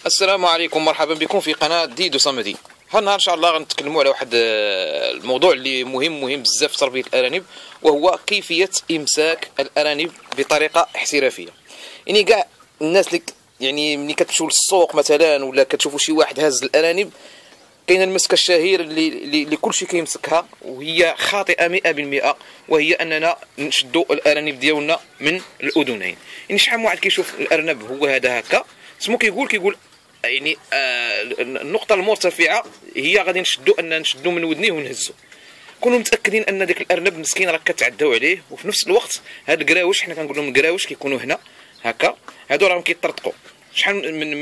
السلام عليكم، مرحبا بكم في قناة ديدو صمدي. هالنهار ان شاء الله غنتكلموا على واحد الموضوع اللي مهم بزاف في تربية الارانب، وهو كيفية امساك الارانب بطريقة احترافية. يعني كاع الناس اللي يعني ملي كتمشيو للسوق مثلا ولا كتشوفوا شي واحد هاز الارانب، كاين المسكه الشهير اللي كلشي كيمسكها وهي خاطئه 100%، وهي اننا نشدوا الارانب ديالنا من الاذنين. يعني شحال من واحد كيشوف الارنب هو هذا هكا سمو كيقول يعني النقطه المرتفعه هي غادي نشدوا من ودنيه ونهزو. كونوا متاكدين ان ديك الارنب مسكين راه كتعداو عليه، وفي نفس الوقت هاد الكراوش حنا كنقول لهم الكراوش كيكونوا هنا هكا، هادو راهم كيطرطقوا. شحال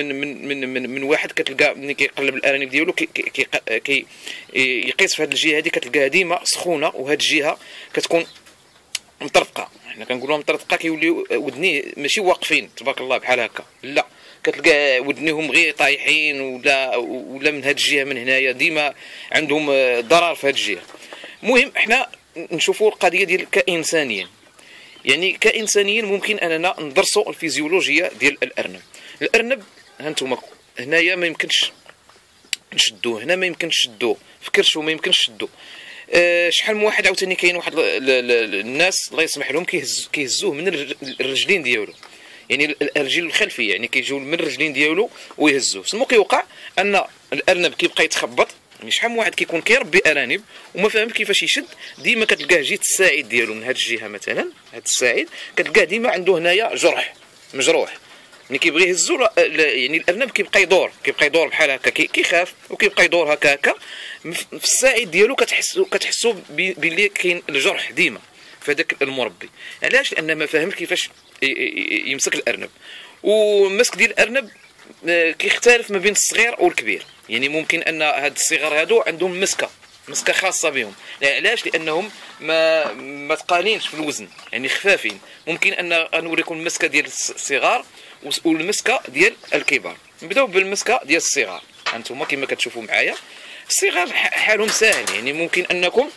من واحد كتلقى ملي كيقلب الارانب ديالو كي يقيس في هذه الجهه هذه كتلقاها ديما سخونه، وهذه الجهه كتكون مطرطقه. حنا كنقولوا مطرطقه كيوليو ودنيه ماشي واقفين تبارك الله بحال هكا، لا كتلقى ودنيهم غير طايحين، ولا من هذه الجهه من هنايا ديما عندهم ضرر في هذه الجهه. المهم حنا نشوفوا القضيه ديال كانسانيا، يعني كانسانيا ممكن اننا ندرسوا الفيزيولوجيا ديال الارنب. الارنب هانتوما هنايا ما يمكنش نشدوه، هنا ما يمكنش نشدوه، في كرشو ما يمكنش نشدوه. شحال من واحد عاوتاني كاين واحد الناس الله يسمح لهم كيهزوه من الرجلين ديالو، يعني الرجل الخلفيه، يعني كيجيو من الرجلين ديالو ويهزوه. سمو كيوقع ان الارنب كيبقى يتخبط. يعني شحال من واحد كيكون كيربي ارانب وما فاهم كيفاش يشد، ديما كتلقاه جيت الساعد ديالو من هذه الجهه مثلا، هذا الساعد كتلقاه ديما عنده هنايا جرح مجروح. ملي كيبغي يهزو يعني الارنب كيبقى يدور بحال هكا، كيخاف وكيبقى يدور هكا في الساعد ديالو. كتحسوا باللي كاين الجرح ديما في هذاك المربي. علاش؟ لان ما فاهمش كيفاش يمسك الارنب. والمسك ديال الارنب كيختلف ما بين الصغير والكبير. يعني ممكن ان هاد الصغار هادو عندهم مسكه خاصه بهم. علاش؟ لانهم ما ثقالينش في الوزن، يعني خفافين. ممكن ان نوريكم المسكه ديال الصغار والمسكه ديال الكبار. نبداو بالمسكه ديال الصغار. انتم كما كتشوفوا معايا الصغار حالهم ساهل. يعني ممكن انكم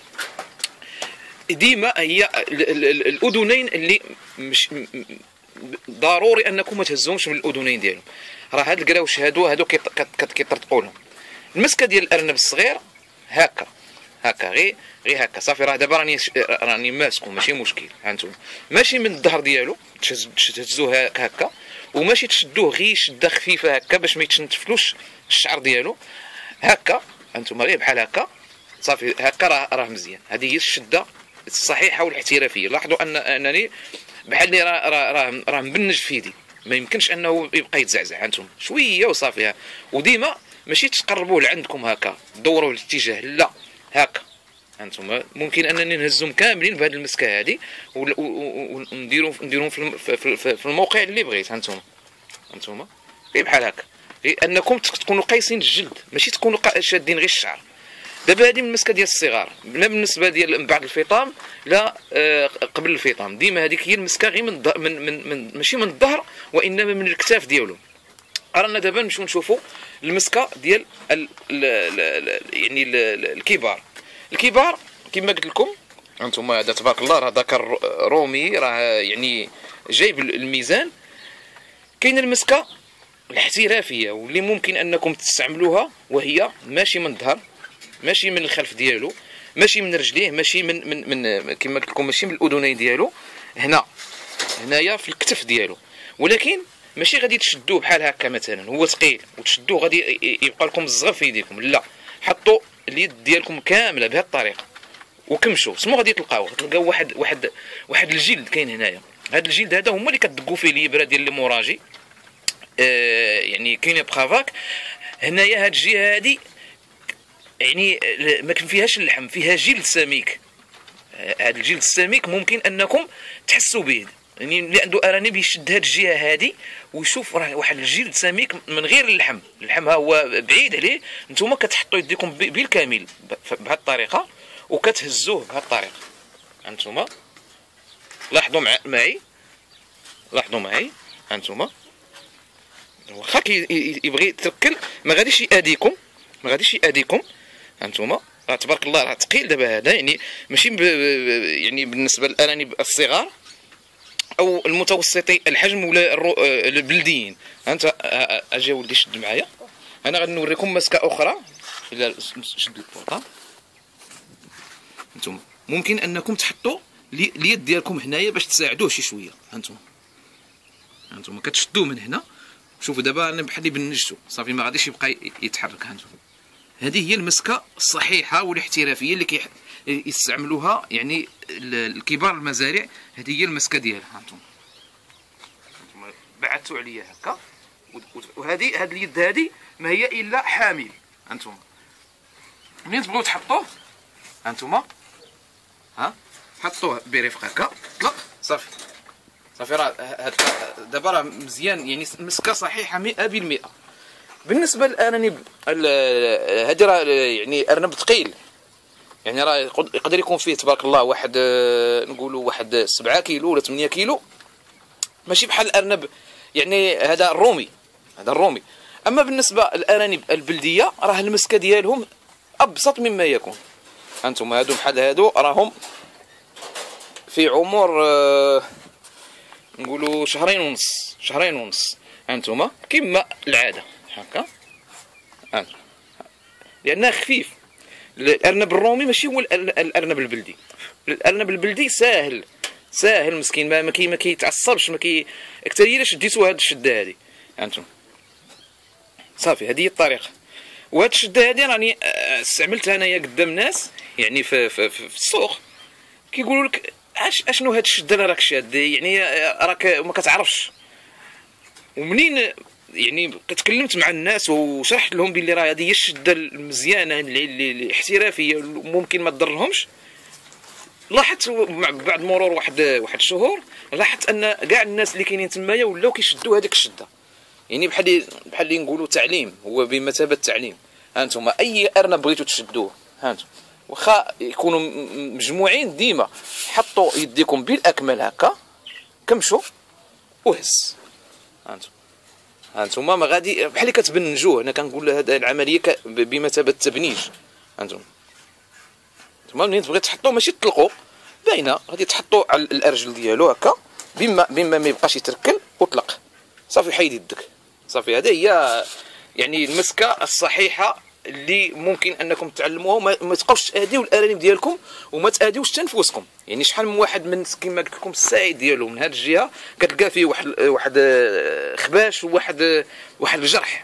ديما هي الاذنين اللي مش ضروري انكم ما تهزوهمش من الاذنين ديالهم. راه هاد الكراوش هادو كيطرطقوا لهم. المسكه ديال الارنب الصغير هكا غير هكا صافي. راه دابا راني ماسكو ماشي مشكل. هانتوما ماشي من الظهر ديالو تهزوه هكا، وماشي تشدوه غير شده خفيفه هكا باش ما يتشنتفلوش الشعر ديالو هكا. هانتوما غير بحال هكا صافي هكا راه مزيان. هذه هي الشده الصحيحه والاحترافيه. لاحظوا انني بحال اللي راه مبنج في يدي، ما يمكنش انه يبقى يتزعزع. هانتوما شويه وصافي. وديما ماشي تقربوه لعندكم هكا دوروا الاتجاه، لا هكا. هانتوما ممكن انني نهزهم كاملين بهذه المسكه هذه ونديرهم في الموقع اللي بغيت. هانتوما غير بحال هكا، غير انكم تكونوا قايسين الجلد، ماشي تكونوا شادين غير الشعر. دابا هذه من المسكه ديال الصغار. لا بالنسبه ديال بعد الفطام، لا قبل الفطام. ديما هذيك هي المسكه غير من ماشي من الظهر وانما من الكتاف ديالو. رانا دابا نمشيو نشوفوا المسكه ديال يعني الكبار كما قلت لكم. انتم هذا تبارك الله راه ذكر رومي، راه يعني جايب الميزان. كاين المسكه الاحترافيه واللي ممكن انكم تستعملوها، وهي ماشي من الظهر، ماشي من الخلف ديالو، ماشي من رجليه، ماشي من كما قلت لكم ماشي من الاذنين ديالو، هنايا في الكتف ديالو. ولكن ماشي غادي تشدوه بحال هكا مثلا هو ثقيل وتشدوه غادي يبقى لكم الزغف في يديكم، لا. حطوا اليد ديالكم كامله بهذه الطريقه وكمشوا. سمو غادي تلقاو واحد الجلد كاين هنايا. هذا الجلد هذا هما اللي كتدقوا فيه الابره ديال الموراجي، يعني كاين بخافاك هنايا. هذه الجهه هذه يعني ما كان فيهاش اللحم، فيها جلد سميك. هذا الجلد السميك ممكن انكم تحسوا به. يعني اللي عنده ارانب يشد هذه الجهه هذه ويشوف راه واحد الجلد سميك من غير اللحم ها هو بعيد عليه. نتوما كتحطوا يديكم بالكامل بهذه الطريقه وكتهزوه بهذه الطريقه. انتوما لاحظوا معي انتوما واخا يبغي يتركل ما غاديش يأذيكم. انتوما راه تبارك الله راه ثقيل دابا هذا. يعني ماشي يعني بالنسبه للارانب الصغار او المتوسطي الحجم ولا البلديين. انت اجي ولدي شد معايا، انا غادي نوريكم مسكه اخرى. الا شد البورطه انتم ممكن انكم تحطوا اليد ديالكم هنايا باش تساعدوه شي شويه. هانتوما كتشدوه من هنا. شوفوا دابا انا بحال اللي بنجتو صافي ما غاديش يبقى يتحرك. هانتوما هذه هي المسكه الصحيحه والاحترافيه اللي يستعملوها يعني الكبار المزارع. هذه هي المسكه ديالها. هانتوما بعثتوا عليا هكا، وهذه اليد هذه ما هي الا حامل. هانتوما منين تبغيو تحطوه هانتوما حطوه برفق هكا، طلق صافي. راه دابا راه مزيان، يعني مسكه صحيحه 100%. بالنسبه للارانب هذه راه يعني ارنب ثقيل، يعني راه يقدر يكون فيه تبارك الله واحد نقولوا واحد 7 كيلو ولا 8 كيلو، ماشي بحال الارنب يعني هذا الرومي. اما بالنسبه للارانب البلديه راه المسكه ديالهم ابسط مما يكون. هانتوما هادو بحال هادو راهم في عمر نقولوا شهرين ونص. هانتوما كما العاده هكا، لانه خفيف. الارنب الرومي ماشي هو الارنب البلدي. الارنب البلدي ساهل مسكين، ما كيتعصبش، اكثر الا شديتو هاد الشده هادي. هانتوما صافي هذه هي الطريقه. وهاد الشده هادي راني استعملتها انايا قدام الناس يعني في السوق، كيقولوا لك اشنو هاد الشده اللي راك شاد، يعني راك ما كتعرفش. ومنين يعني تكلمت مع الناس وشرحت لهم بلي راه هذه هي الشده المزيانه اللي الاحترافيه ممكن ما تضرهمش، لاحظت بعد مرور واحد الشهور لاحظت ان كاع الناس اللي كاينين تمايا ولاو كيشدوا هذيك الشده. يعني بحال اللي نقولوا تعليم، هو بمثابه التعليم. هانتوما اي ارنب بغيتو تشدوه، هانتوما واخا يكونوا مجموعين ديما حطوا يديكم بالاكمل هكا، كمشوا وهز. هانتوما ما غادي بحال اللي كتبنجوه. انا كنقول هذه العمليه بمثابه التبنيج. هانتوما منين تبغي تحطوه ماشي تطلقوا باينه، غادي تحطوا على الارجل ديالو هكا بما ما يبقاش يتركل، وطلق صافي حيد يدك. صافي هذه هي يعني المسكه الصحيحه اللي ممكن انكم تعلموها. ما تبقاوش تاديو الارانب ديالكم وما تاديوش تنفسكم. يعني شحال من واحد من كما قلت لكم السعيد ديالو من هذه الجهه كتلقى فيه واحد خباش وواحد الجرح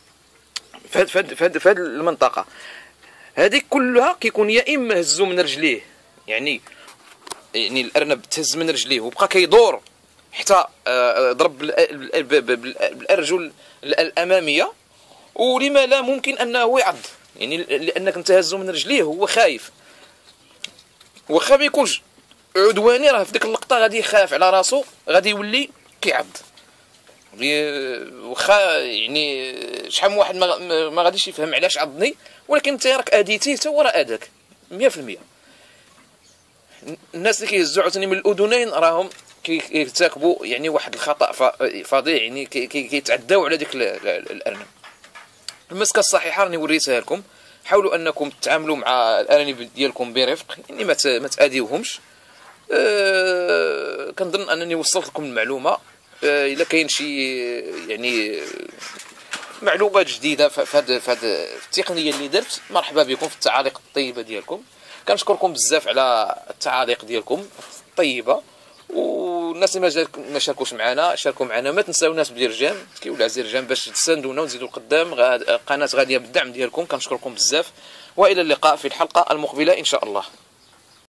في هذه المنطقه. هذه كلها كيكون يا اما هزو من رجليه، يعني الارنب تهز من رجليه وبقى كيدور حتى ضرب بالارجل الاماميه، ولما لا ممكن انه يعض، يعني لانك انت هزو من رجليه هو خايف. واخا ما يكونش عدواني راه في ديك اللقطه غادي يخاف على راسو، غادي يولي كيعض. واخا يعني شحال من واحد ما غاديش يفهم علاش عضني، ولكن انت راك اديتيه حتى هو راه اداك 100%. الناس اللي كيهزوا عاوتاني من الاذنين راهم كيرتكبوا يعني واحد الخطا فظيع، يعني كيتعداو على ديك الارنب. المسكه الصحيحه راني وريتها لكم. حاولوا انكم تتعاملوا مع الارانب ديالكم برفق، يعني ما تاديوهمش. كنظن انني وصلت لكم المعلومه. الا كاين شي يعني معلومات جديده في هذه التقنيه اللي درت، مرحبا بكم في التعاليق الطيبه ديالكم. كنشكركم بزاف على التعاليق ديالكم الطيبه، والناس اللي ما شاركوش معنا شاركوا معنا. ما تنساوناش بدير جيم كيولع زير جيم باش تساندونا ونزيدوا القدام. القناه غاديه بالدعم ديالكم، كنشكركم بزاف، والى اللقاء في الحلقه المقبله ان شاء الله.